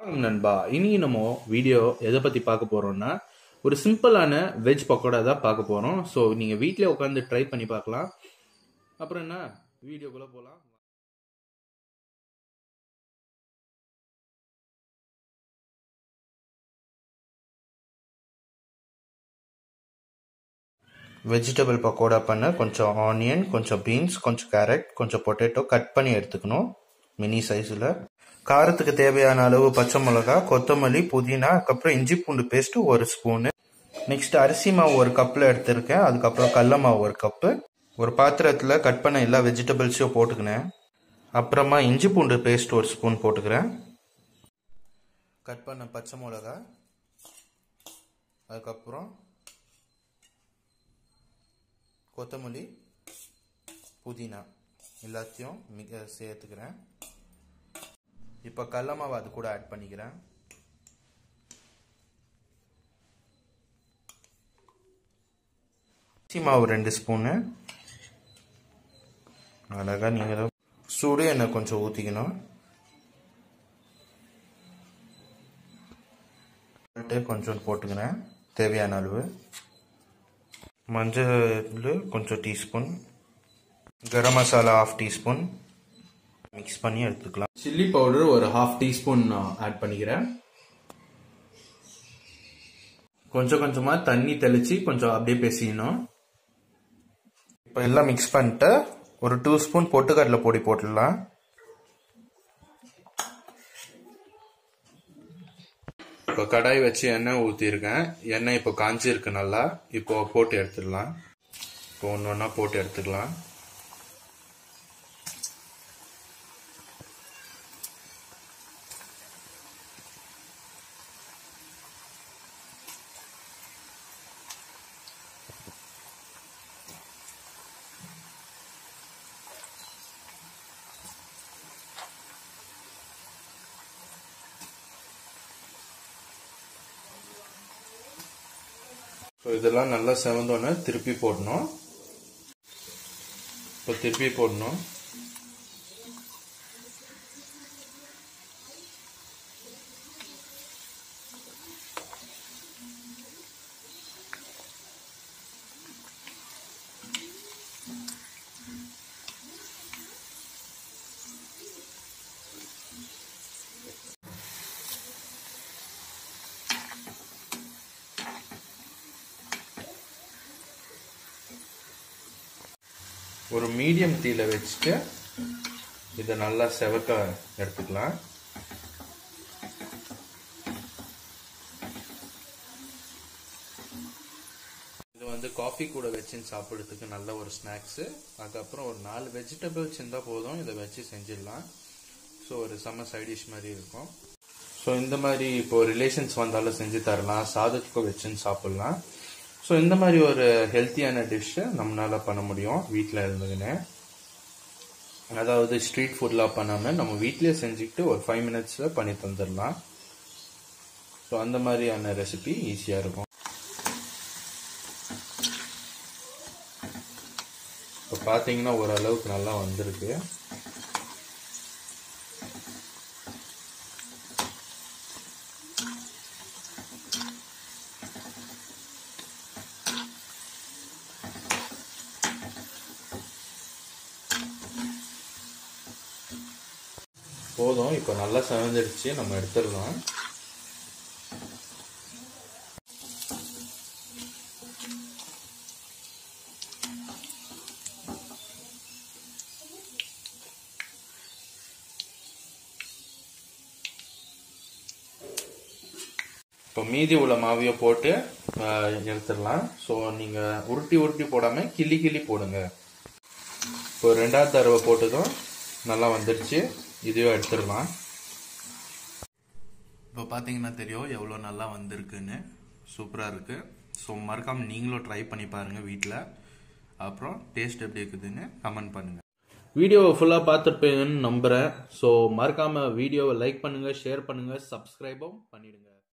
நண்பா, இனி நம்ம வீடியோ எதை பத்தி பார்க்க போறோம்னா ஒரு சிம்பிளான வெஜ் பக்கோடா தான் பார்க்க போறோம். ஸோ நீங்க வீட்டிலே உட்காந்து ட்ரை பண்ணி பார்க்கலாம். அப்புறம் என்ன, வீடியோக்குள்ள போலாம். வெஜிடபிள் பக்கோடா பண்ண கொஞ்சம் ஆனியன், கொஞ்சம் பீன்ஸ், கொஞ்சம் கேரட், கொஞ்சம் பொட்டேட்டோ கட் பண்ணி எடுத்துக்கணும் மினி சைஸில். காரத்துக்கு தேவையான அளவு பச்சை மிளகா, கொத்தமல்லி, புதினா, அதுக்கப்புறம் இஞ்சி பூண்டு பேஸ்ட் 1 ஸ்பூனு. நெக்ஸ்ட் அரிசி மாவு 1 கப்பில் எடுத்திருக்கேன். அதுக்கப்புறம் கடல மாவு 1 கப்பு. ஒரு பாத்திரத்தில் கட் பண்ண எல்லா வெஜிடபிள்ஸையும் போட்டுக்கினேன். அப்புறமா இஞ்சி பூண்டு பேஸ்ட் 1 ஸ்பூன் போட்டுக்கிறேன். கட் பண்ண பச்சை மிளகா, அதுக்கப்புறம் கொத்தமல்லி, புதினா எல்லாத்தையும் சேர்த்துக்கிறேன். இப்போ கடல மாவு அது கூட ஆட் பண்ணிக்கிறேன். அரிசி மாவு 2 ஸ்பூனு. அழகாக நீங்கள் சூடு எண்ணெய் கொஞ்சம் ஊற்றிக்கணும். கொஞ்சம் போட்டுக்கிறேன் தேவையான அளவு. மஞ்சள் கொஞ்சம் teaspoon, garam masala 1/2 teaspoon mix பண்ணி எடுத்துக்கலாம். சில்லி பவுடர் ஒரு 1/2 டீஸ்பூன் ஆட் பண்ணிக்கிறேன். கொஞ்சம் கொஞ்சமா தண்ணி தெளிச்சு கொஞ்சம் அப்படியே பேசிக்கணும். இப்போ எல்லாம் மிக்ஸ் பண்ணிட்டு ஒரு 2 ஸ்பூன் பொட்டுக்கடலை பொடி போட்டுடலாம். இப்போ கடாய் வச்சு எண்ணெய் ஊற்றிருக்கேன். எண்ணெய் இப்போ காஞ்சிருக்கு நல்லா. இப்போ போட்டு எடுத்துடலாம். இப்போ ஒன்று ஒன்றா போட்டு எடுத்துக்கலாம். இதெல்லாம் நல்லா செவந்தோன்னே திருப்பி போடணும். இப்போ திருப்பி போடணும். ஒரு மீடியம் தீயில வச்சுட்டு இதை நல்லா செவக்க எடுத்துக்கலாம். இது வந்து காஃபி கூட வச்சு சாப்பிட்றதுக்கு நல்ல ஒரு ஸ்நாக்ஸு. அதுக்கப்புறம் ஒரு 4 வெஜிடபிள்ஸ் இருந்தால் போதும், இதை வச்சு செஞ்சிடலாம். ஸோ ஒரு செம்ம சைட் டிஷ் மாதிரி இருக்கும். ஸோ இந்த மாதிரி இப்போ ரிலேஷன்ஸ் வந்தாலும் செஞ்சு தரலாம், சாதத்துக்கு வச்சுன்னு சாப்பிட்லாம். ஸோ இந்த மாதிரி ஒரு ஹெல்த்தியான டிஷ்ஷை நம்மளால பண்ண முடியும் வீட்டில் இருந்ததுன்னு. அதாவது ஸ்ட்ரீட் ஃபுட்லாம் பண்ணாமல் நம்ம வீட்டிலே செஞ்சுக்கிட்டு ஒரு 5 மினிட்ஸில் பண்ணி தந்துடலாம். ஸோ அந்த மாதிரியான ரெசிபி ஈஸியாக இருக்கும். இப்போ பார்த்தீங்கன்னா ஓரளவுக்கு நல்லா வந்திருக்கு. போதும், இப்போ நல்லா செவந்துடுச்சு, நம்ம எடுத்துடலாம். இப்போ மீதி உள்ள மாவையை போட்டு எடுத்துடலாம். ஸோ நீங்கள் உருட்டி உருட்டி போடாமல் கிள்ளி கிள்ளி போடுங்க. இப்போ 2வது தடவை போட்டதும் நல்லா வந்துடுச்சு. இதுவே எடுத்துடலாம். இப்போ பார்த்தீங்கன்னா தெரியும் எவ்வளோ நல்லா வந்திருக்குன்னு. சூப்பராக இருக்குது. ஸோ மறக்காமல் நீங்களும் ட்ரை பண்ணி பாருங்கள் வீட்டில். அப்புறம் டேஸ்ட் எப்படி இருக்குதுன்னு கமெண்ட் பண்ணுங்கள். வீடியோவை ஃபுல்லாக பார்த்துருப்பீங்கன்னு நம்புகிறேன். ஸோ மறக்காமல் வீடியோவை லைக் பண்ணுங்கள், ஷேர் பண்ணுங்கள், சப்ஸ்கிரைபும் பண்ணிவிடுங்க.